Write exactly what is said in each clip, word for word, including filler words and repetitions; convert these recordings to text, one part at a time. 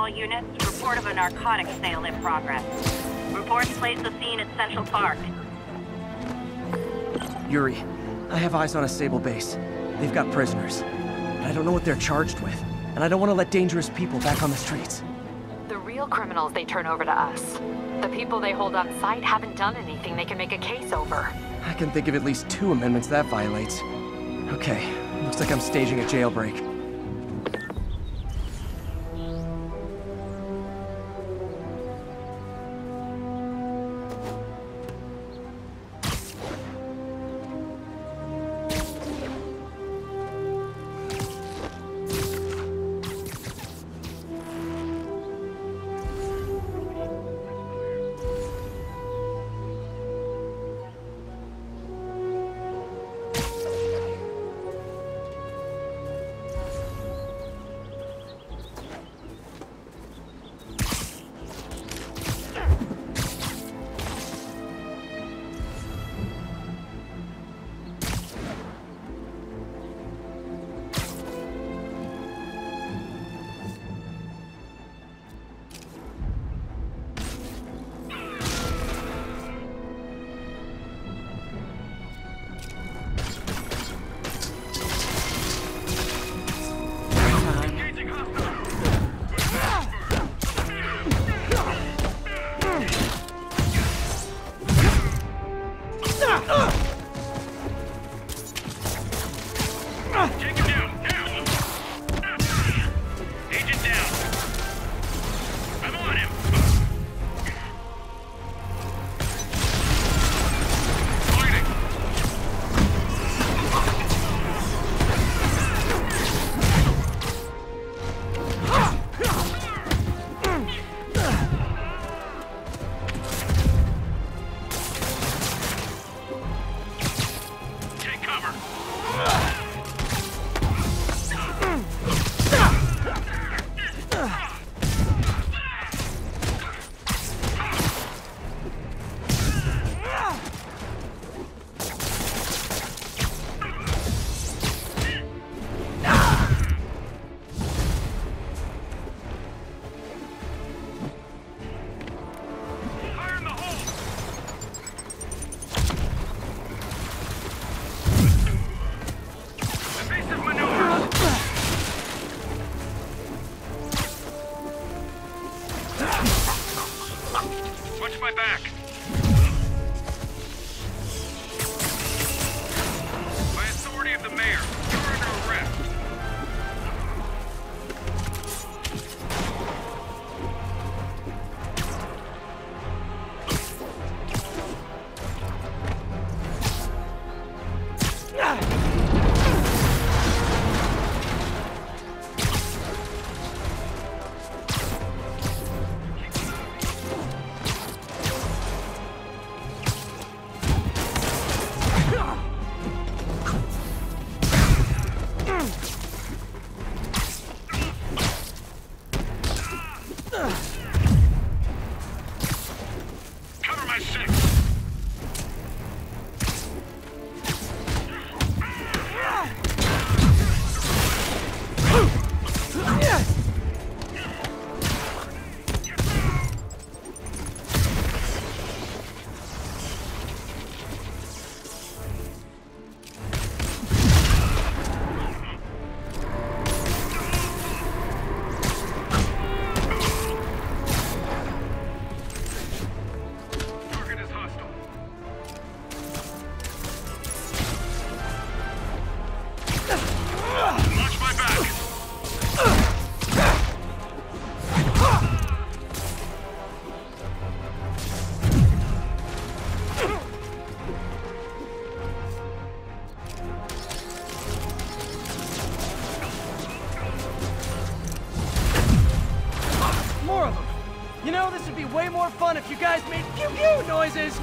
all units. Report of a narcotics sale in progress. Reports place the scene at Central Park. Yuri, I have eyes on a Sable base. They've got prisoners. But I don't know what they're charged with. And I don't want to let dangerous people back on the streets. The real criminals they turn over to us. The people they hold on site haven't done anything they can make a case over. I can think of at least two amendments that violates. Okay, looks like I'm staging a jailbreak. You know, this would be way more fun if you guys made pew-pew noises!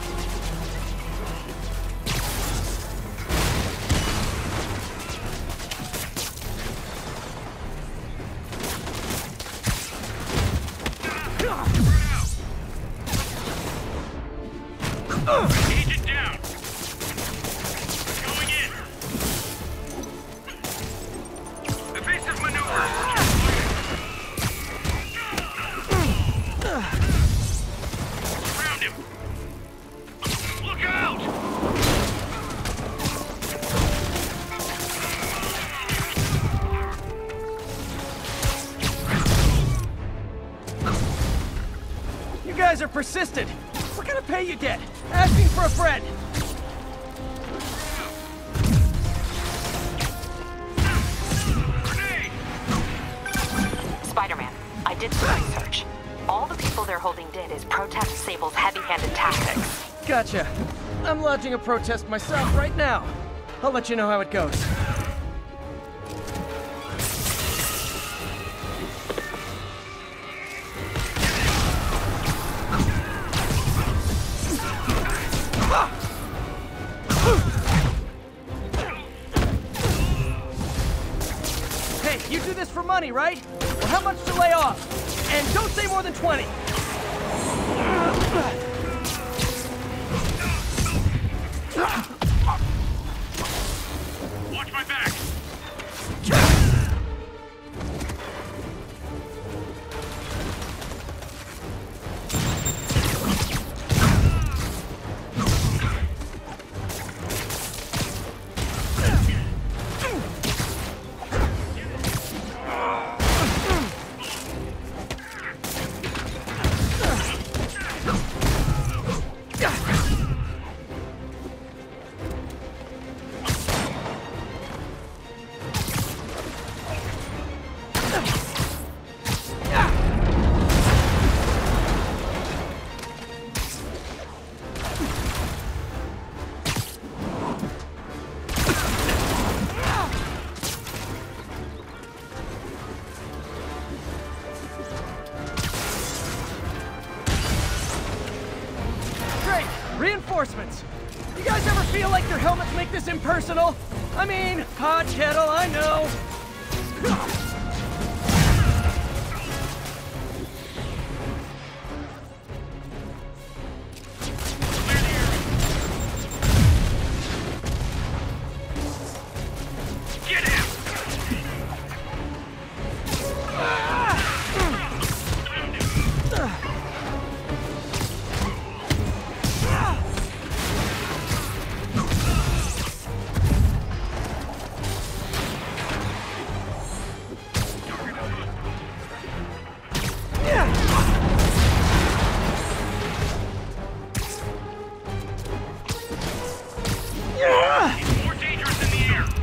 Agent down! Going in! Evasive maneuver! guys are persistent. What kind of pay you get? Asking for a friend. Spider-Man, I did some research. All the people they're holding did is protest Sable's heavy-handed tactics. Gotcha. I'm lodging a protest myself right now. I'll let you know how it goes. Hey, you do this for money, right? Well, how much to lay off? And don't say more than twenty. Watch my back! Reinforcements! You guys ever feel like your helmets make this impersonal? I mean, hot kettle, I know. Get him! He's more dangerous in the air!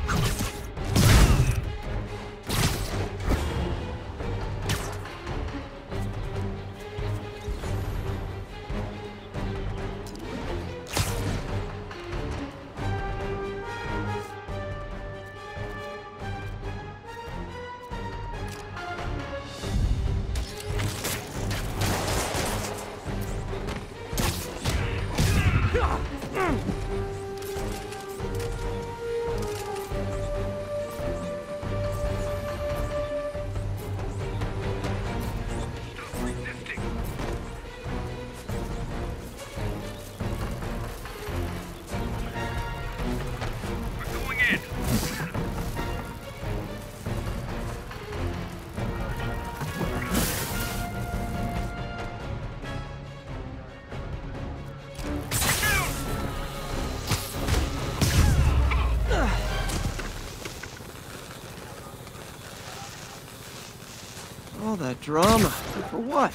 All that drama. For what?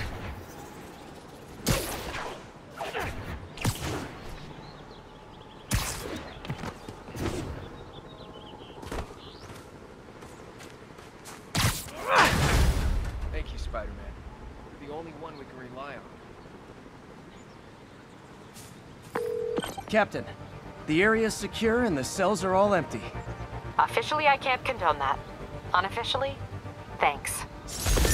Thank you, Spider-Man. You're the only one we can rely on. Captain, the area's secure and the cells are all empty. Officially, I can't condone that. Unofficially, thanks.